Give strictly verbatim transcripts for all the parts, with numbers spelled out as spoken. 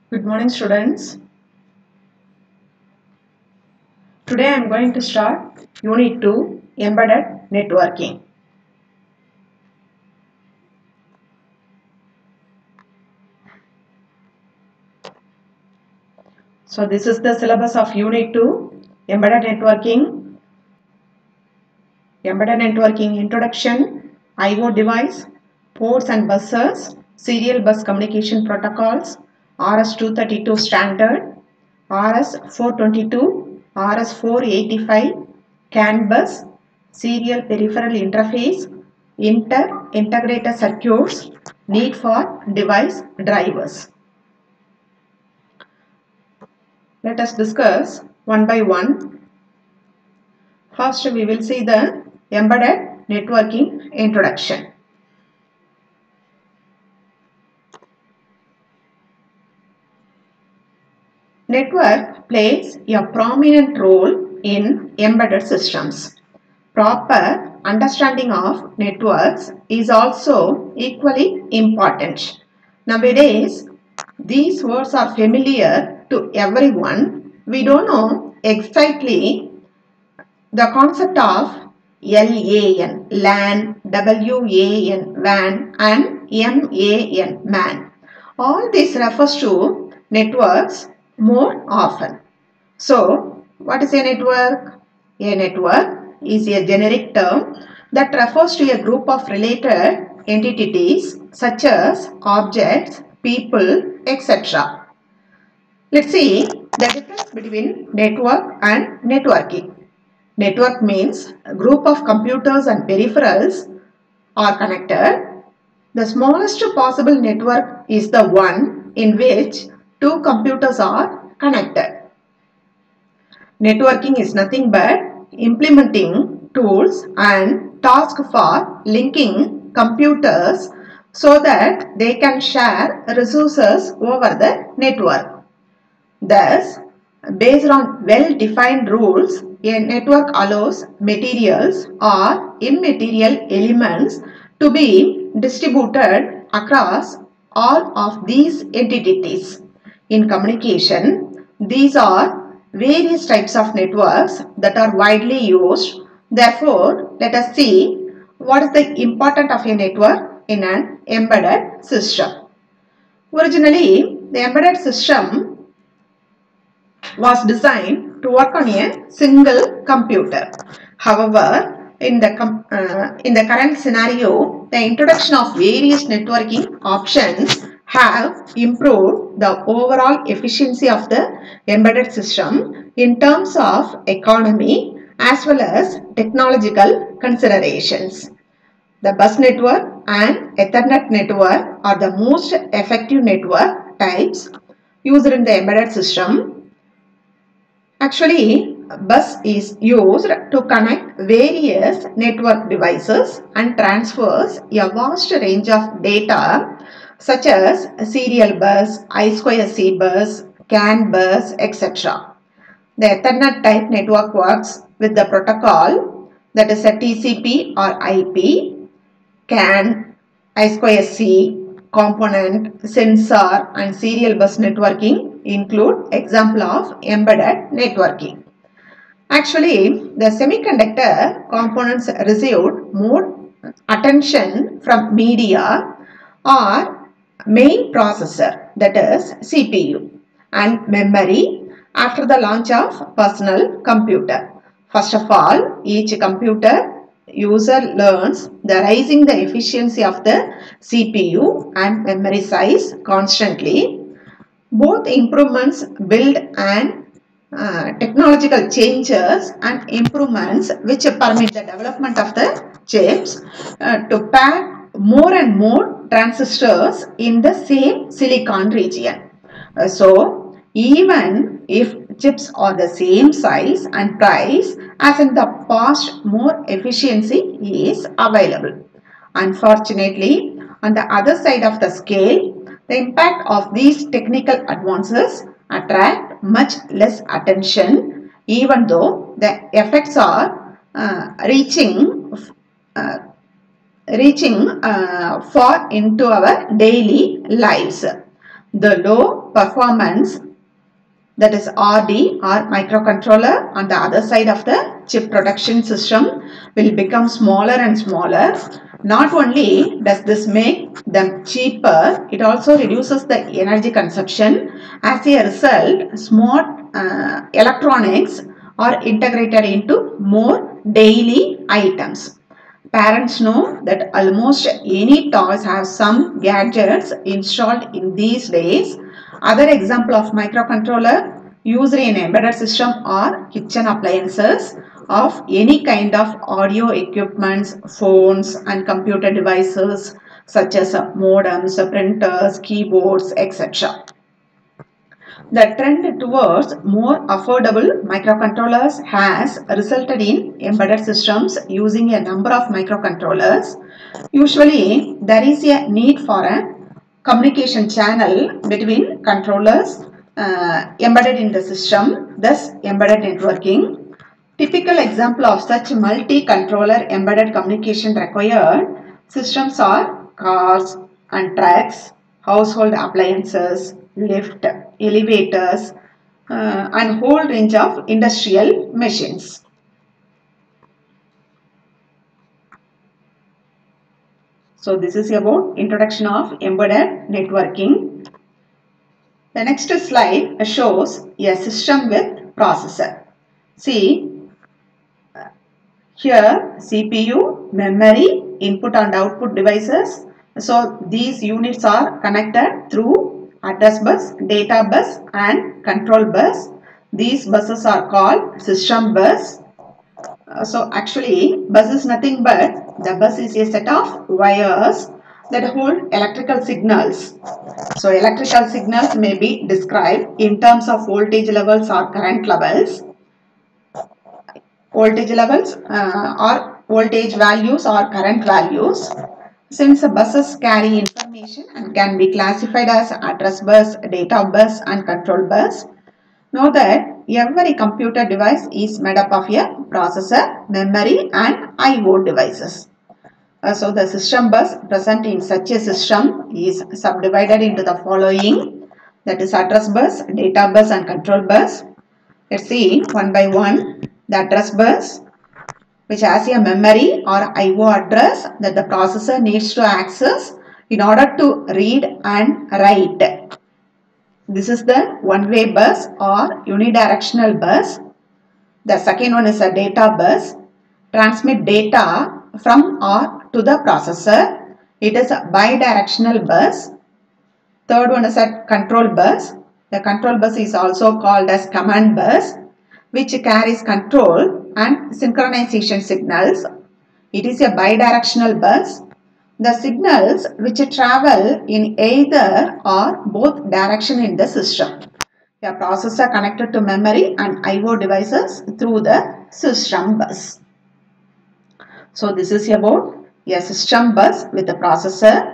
Good morning, students. Today I am going to start Unit two, Embedded Networking. So this is the syllabus of Unit two, Embedded Networking. Embedded Networking Introduction, I O device, ports and buses, serial bus communication protocols, R S two thirty-two standard, R S four twenty-two, R S four eighty-five, CAN bus, serial peripheral interface, inter integrated circuits, need for device drivers. Let us discuss one by one. First, we will see the embedded networking introduction. Network plays a prominent role in embedded systems. Proper understanding of networks is also equally important. Nowadays, these words are familiar to everyone. We don't know exactly the concept of L A N, LAN, W A N, WAN, and M A N, MAN. All this refers to networks more often. So, what is a network? A network is a generic term that refers to a group of related entities such as objects, people, et cetera. Let's see the difference between network and networking. Network means a group of computers and peripherals are connected. The smallest possible network is the one in which two computers are connected. Networking is nothing but implementing tools and tasks for linking computers so that they can share resources over the network. Thus, based on well-defined rules, a network allows materials or immaterial elements to be distributed across all of these entities. In communication, these are various types of networks that are widely used. Therefore, let us see what is the importance of a network in an embedded system. Originally, the embedded system was designed to work on a single computer. However, in the, uh, in the current scenario, the introduction of various networking options have improved the overall efficiency of the embedded system in terms of economy as well as technological considerations. The bus network and Ethernet network are the most effective network types used in the embedded system. Actually, bus is used to connect various network devices and transfers a vast range of data such as serial bus, I two C bus, CAN bus, et cetera. The Ethernet type network works with the protocol that is a T C P or I P, CAN, I two C, component, sensor and serial bus networking include example of embedded networking. Actually, the semiconductor components received more attention from media or main processor, that is C P U, and memory after the launch of personal computer. First of all, each computer user learns the rising the efficiency of the C P U and memory size constantly. Both improvements build and uh, technological changes and improvements which permit the development of the chips uh, to pack more and more transistors in the same silicon region. Uh, so, even if chips are the same size and price as in the past, more efficiency is available. Unfortunately, on the other side of the scale, the impact of these technical advances attract much less attention, even though the effects are uh, reaching uh, reaching uh, far into our daily lives. the low performance, that is R D or microcontroller on the other side of the chip production system will become smaller and smaller. Not only does this make them cheaper, it also reduces the energy consumption. As a result, smart uh, electronics are integrated into more daily items. Parents know that almost any toys have some gadgets installed in these days. Other example of microcontroller used in embedded system are kitchen appliances of any kind of audio equipments, phones and computer devices such as modems, printers, keyboards, et cetera. The trend towards more affordable microcontrollers has resulted in embedded systems using a number of microcontrollers. Usually, there is a need for a communication channel between controllers uh, embedded in the system, thus embedded networking. Typical example of such multi-controller embedded communication required systems are cars and trucks, household appliances, lift, elevators, uh, and whole range of industrial machines. So this is about introduction of embedded networking. The next slide shows a system with processor. See, here C P U, memory, input and output devices. So these units are connected through address bus, data bus and control bus. These buses are called system bus. Uh, so actually bus is nothing but the bus is a set of wires that hold electrical signals. So electrical signals may be described in terms of voltage levels or current levels. Voltage levels uh, or voltage values or current values. Since the buses carry information and can be classified as address bus, data bus and control bus, know that every computer device is made up of a processor, memory and I O devices. Uh, so the system bus present in such a system is subdivided into the following, that is address bus, data bus and control bus. Let's see one by one. The address bus, which has a memory or I O address that the processor needs to access in order to read and write. This is the one-way bus or unidirectional bus. The second one is a data bus. Transmit data from or to the processor. It is a bidirectional bus. Third one is a control bus. The control bus is also called as command bus, which carries control and synchronization signals. It is a bidirectional bus. The signals which travel in either or both direction in the system. A processor connected to memory and I O devices through the system bus. So this is about a system bus with a processor.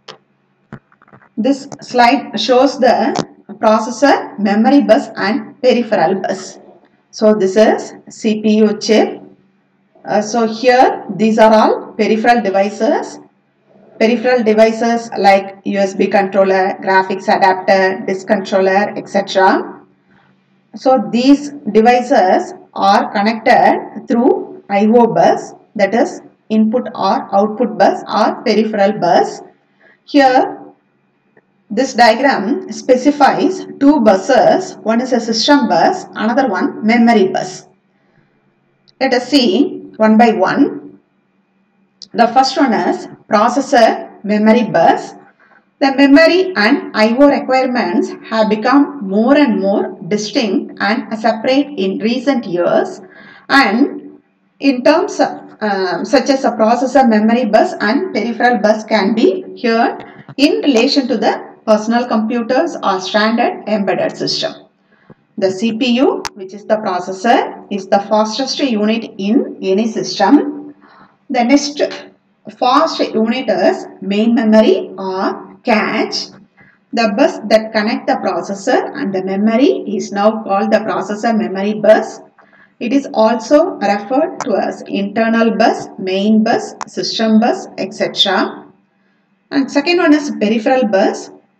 This slide shows the processor, memory bus and peripheral bus. So this is C P U chip. Uh, so here these are all peripheral devices. Peripheral devices like U S B controller, graphics adapter, disk controller, et cetera. So these devices are connected through I O bus, that is input or output bus or peripheral bus. Here this diagram specifies two buses. One is a system bus, another one memory bus. Let us see one by one. The first one is processor memory bus. The memory and I O requirements have become more and more distinct and separate in recent years, and in terms of, uh, such as a processor memory bus and peripheral bus can be heard in relation to the personal computers or standard embedded system. The C P U, which is the processor, is the fastest unit in any system. The next fast unit is main memory or cache. The bus that connect the processor and the memory is now called the processor memory bus. It is also referred to as internal bus, main bus, system bus, et cetera. And second one is peripheral bus.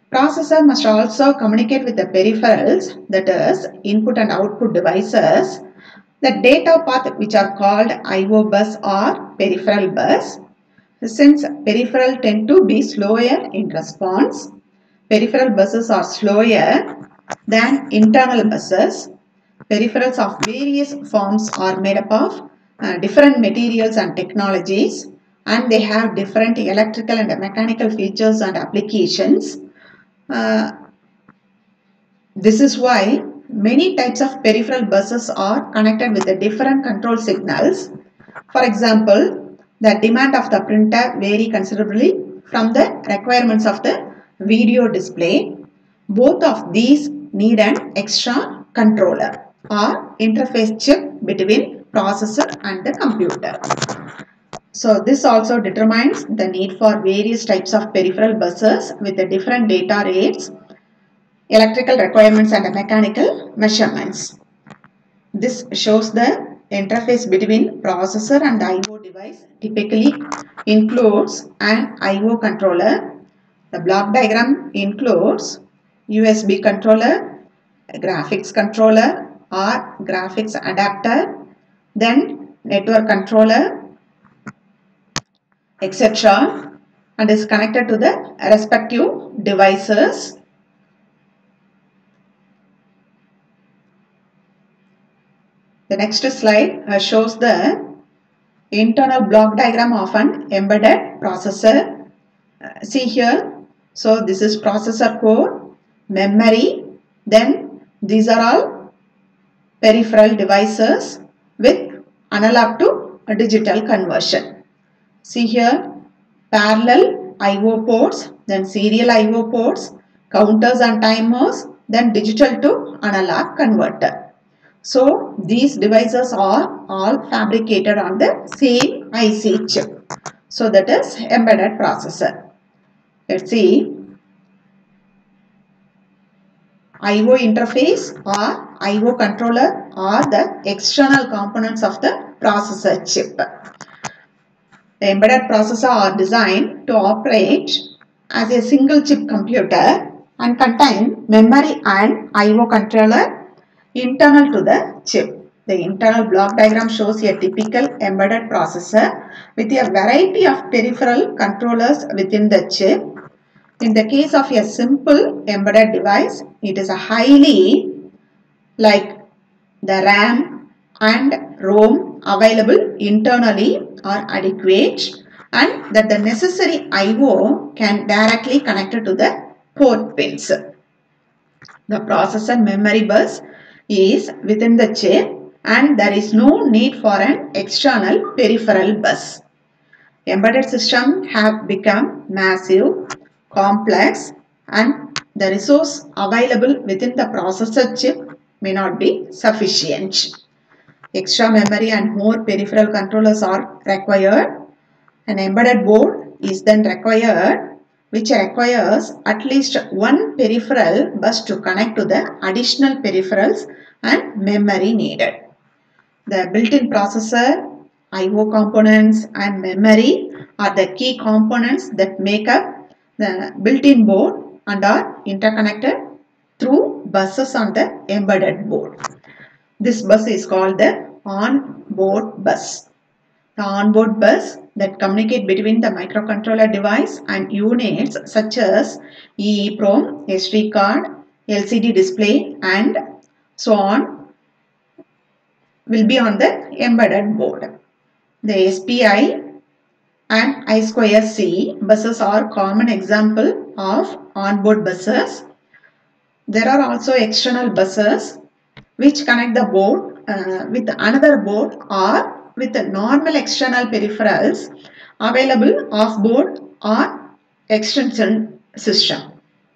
Processor must also communicate with the peripherals, that is input and output devices, the data path which are called I O bus or peripheral bus. Since peripheral tend to be slower in response, peripheral buses are slower than internal buses. Peripherals of various forms are made up of uh, different materials and technologies, and they have different electrical and mechanical features and applications. Uh, this is why many types of peripheral buses are connected with the different control signals. For example, the demand of the printer vary considerably from the requirements of the video display. Both of these need an extra controller or interface chip between processor and the computer. So this also determines the need for various types of peripheral buses with the different data rates, electrical requirements and mechanical measurements. This shows the interface between processor and I O device typically includes an I O controller. The block diagram includes U S B controller, graphics controller or graphics adapter, then network controller, et cetera, and is connected to the respective devices. The next slide uh, shows the internal block diagram of an embedded processor. Uh, see here, so this is processor core, memory, then these are all peripheral devices with analog to digital conversion. See here, parallel I O ports, then serial I O ports, counters and timers, then digital to analog converter. So these devices are all fabricated on the same I C chip. So that is embedded processor. Let's see. I O interface or I O controller are the external components of the processor chip. The embedded processor are designed to operate as a single chip computer and contain memory and I O controller internal to the chip. The internal block diagram shows a typical embedded processor with a variety of peripheral controllers within the chip. In the case of a simple embedded device, it is a highly like the RAM and ROM available internally are adequate and that the necessary I O can directly connect to the port pins. The processor memory bus is within the chip and there is no need for an external peripheral bus. Embedded systems have become massive, complex and the resource available within the processor chip may not be sufficient. Extra memory and more peripheral controllers are required. An embedded board is then required, which requires at least one peripheral bus to connect to the additional peripherals and memory needed. The built-in processor, I O components and memory are the key components that make up the built-in board and are interconnected through buses on the embedded board. This bus is called the on-board bus. The on-board bus that communicate between the microcontroller device and units such as EEPROM, S D card, L C D display and so on will be on the embedded board. The S P I and I two C buses are common example of on-board buses. There are also external buses which connect the board uh, with another board or with the normal external peripherals available off-board or extension system.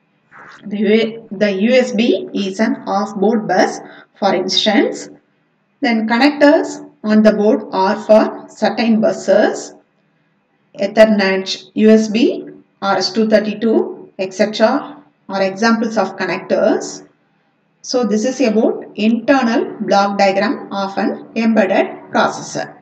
The, the U S B is an off-board bus, for instance. Then connectors on the board are for certain buses, Ethernet, U S B, R S two thirty-two, et cetera are examples of connectors. So this is about internal block diagram of an embedded processor.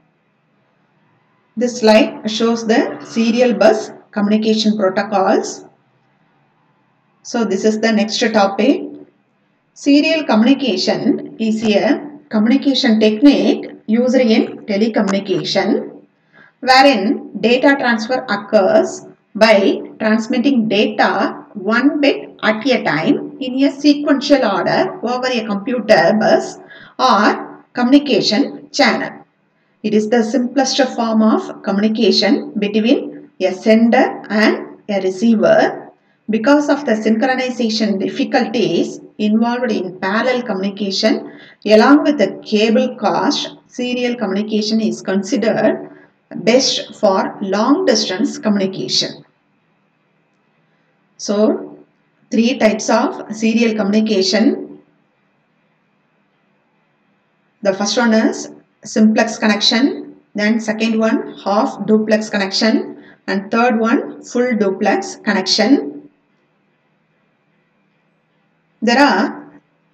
This slide shows the serial bus communication protocols. So this is the next topic. Serial communication is a communication technique used in telecommunication wherein data transfer occurs by transmitting data one bit at a time in a sequential order over a computer bus or communication channel. It is the simplest form of communication between a sender and a receiver. Because of the synchronization difficulties involved in parallel communication, along with the cable cost, serial communication is considered best for long distance communication. So, three types of serial communication. The first one is simplex connection, then second one half duplex connection, and third one full duplex connection. There are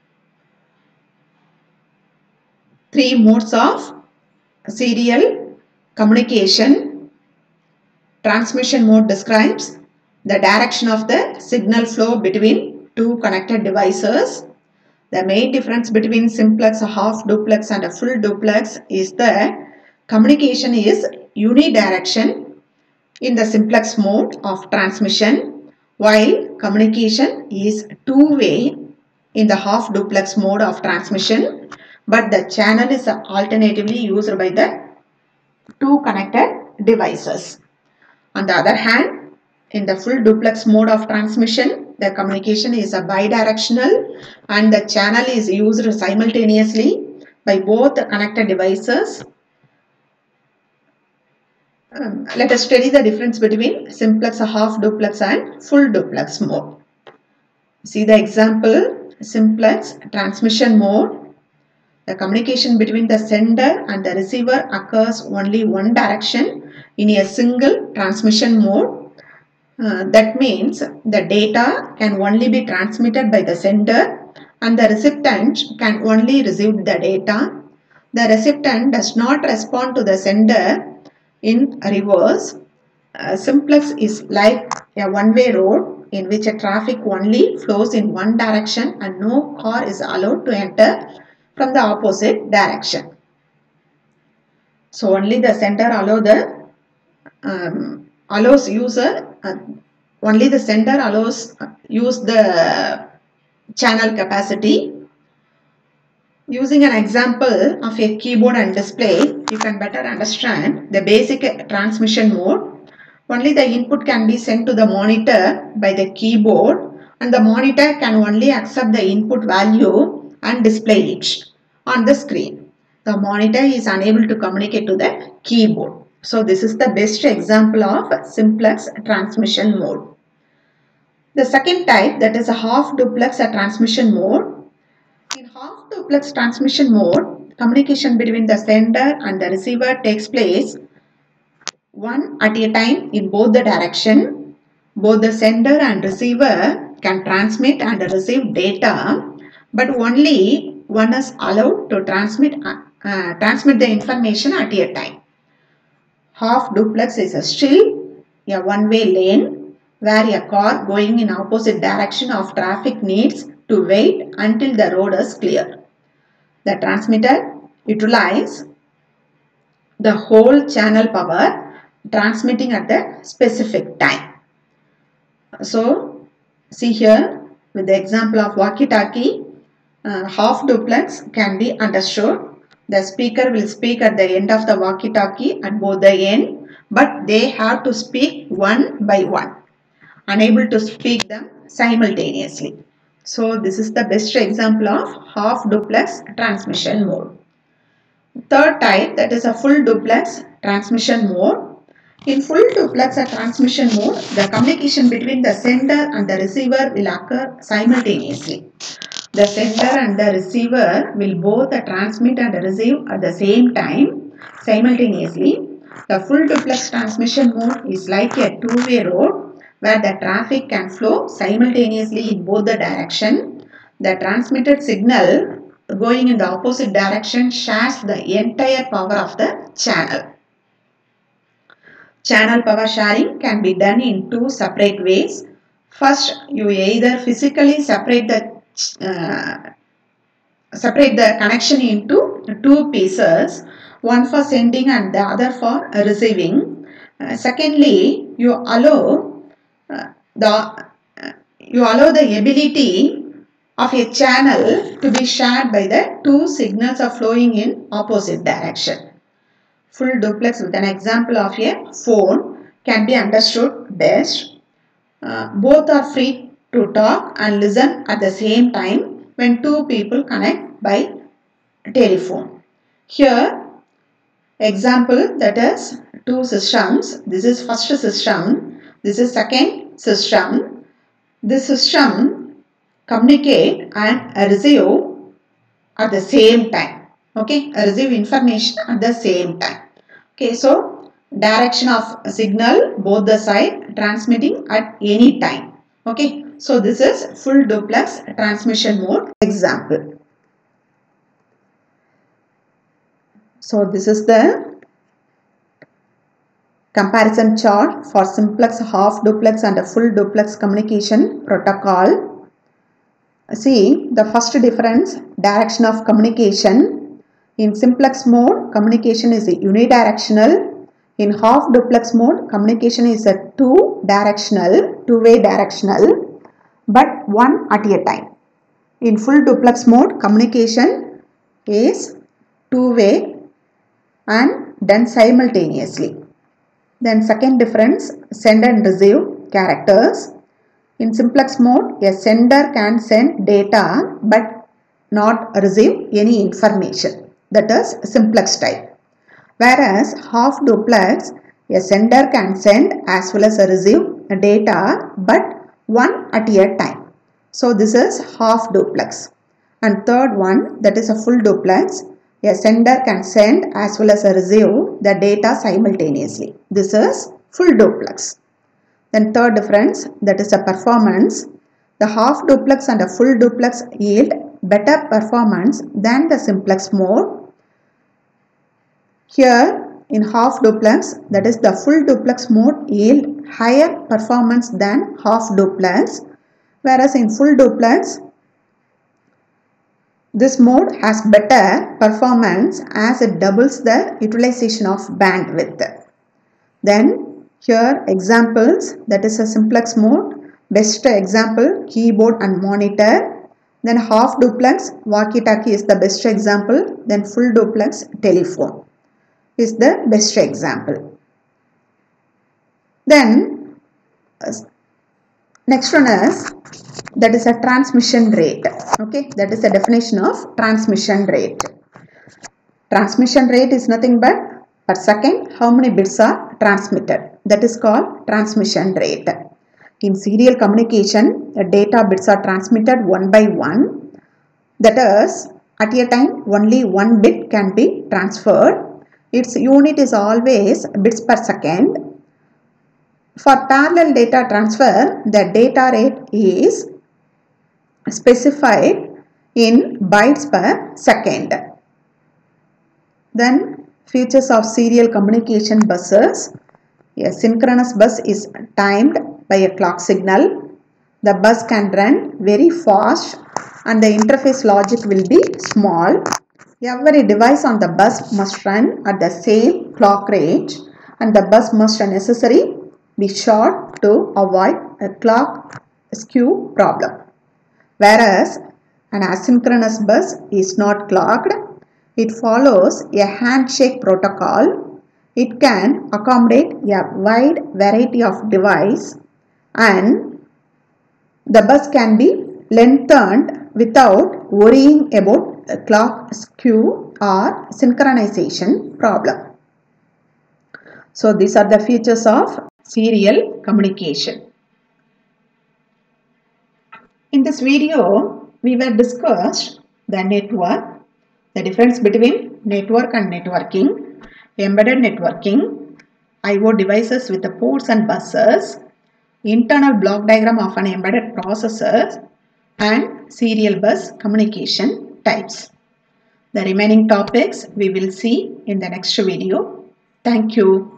three modes of serial communication. Transmission mode describes the direction of the signal flow between two connected devices. The main difference between simplex, half duplex and a full duplex is that communication is unidirectional in the simplex mode of transmission, while communication is two-way in the half duplex mode of transmission, but the channel is alternatively used by the two connected devices. On the other hand, in the full duplex mode of transmission, the communication is a bidirectional and the channel is used simultaneously by both the connected devices. Um, let us study the difference between simplex, half duplex and full duplex mode. See the example, simplex transmission mode. The communication between the sender and the receiver occurs only one direction in a single transmission mode. Uh, that means the data can only be transmitted by the sender and the recipient can only receive the data. The recipient does not respond to the sender in reverse. Uh, simplex is like a one-way road in which a traffic only flows in one direction and no car is allowed to enter from the opposite direction. So only the sender allow the um, allows user uh, only the sender allows uh, use the channel capacity. Using an example of a keyboard and display, you can better understand the basic transmission mode. Only the input can be sent to the monitor by the keyboard and the monitor can only accept the input value and display it on the screen. The monitor is unable to communicate to the keyboard. So this is the best example of simplex transmission mode. The second type, that is a half duplex transmission mode. In half duplex transmission mode, communication between the sender and the receiver takes place one at a time in both the direction. Both the sender and receiver can transmit and receive data, but only one is allowed to transmit uh, uh, transmit the information at a time. Half duplex is a still a one-way lane where a car going in opposite direction of traffic needs to wait until the road is clear. The transmitter utilizes the whole channel power transmitting at the specific time. So, see here with the example of walkie-talkie, uh, half duplex can be understood. The speaker will speak at the end of the walkie-talkie at both the ends, but they have to speak one by one, unable to speak them simultaneously. So this is the best example of half duplex transmission mode. Third type, that is a full duplex transmission mode. In full duplex transmission mode, the communication between the sender and the receiver will occur simultaneously. The sender and the receiver will both transmit and receive at the same time simultaneously. The full duplex transmission mode is like a two-way road where the traffic can flow simultaneously in both the direction. The transmitted signal going in the opposite direction shares the entire power of the channel. Channel power sharing can be done in two separate ways. First, you either physically separate the uh, separate the connection into two pieces, one for sending and the other for receiving. Uh, secondly, you allow uh, the uh, you allow the ability of a channel to be shared by the two signals are flowing in opposite direction. Full duplex with an example of a phone can be understood best. Uh, both are free to talk and listen at the same time when two people connect by telephone. Here, example, that is two systems. This is first system. This is second system. This system communicate and receive at the same time. Okay, receive information at the same time. Okay, so direction of signal both the side transmitting at any time. Okay, so this is full duplex transmission mode example. So this is the comparison chart for simplex, half duplex and a full duplex communication protocol. See the first difference, direction of communication. In simplex mode, communication is unidirectional. In half duplex mode, communication is a two directional, two-way directional, but one at a time. In full duplex mode, communication is two-way and done simultaneously. Then second difference, send and receive characters. In simplex mode, a sender can send data but not receive any information. That is simplex type. Whereas half duplex, a sender can send as well as receive data but one at a time. So this is half duplex. And third one, that is a full duplex. A sender can send as well as receive the data simultaneously. This is full duplex. Then third difference, that is a performance. The half duplex and a full duplex yield better performance than the simplex mode. Here in half duplex, that is the full duplex mode yield higher performance than half duplex, whereas in full duplex, this mode has better performance as it doubles the utilization of bandwidth. Then here examples, that is a simplex mode, best example keyboard and monitor. Then half duplex, walkie-talkie is the best example. Then full duplex, telephone is the best example. Then uh, next one is, that is a transmission rate. Okay, that is the definition of transmission rate. Transmission rate is nothing but per second how many bits are transmitted. That is called transmission rate. In serial communication, the data bits are transmitted one by one. That is, at a time only one bit can be transferred. Its unit is always bits per second. For parallel data transfer, the data rate is specified in bytes per second. Then features of serial communication buses. A synchronous bus is timed by a clock signal. The bus can run very fast and the interface logic will be small. Every device on the bus must run at the same clock rate and the bus must necessarily be short to avoid a clock skew problem. Whereas an asynchronous bus is not clocked, it follows a handshake protocol. It can accommodate a wide variety of devices and the bus can be lengthened without worrying about a clock skew or synchronization problem. So these are the features of serial communication. In this video, we will discuss the network, the difference between network and networking, embedded networking, I O devices with the ports and buses, internal block diagram of an embedded processor, and serial bus communication types. The remaining topics we will see in the next video. Thank you.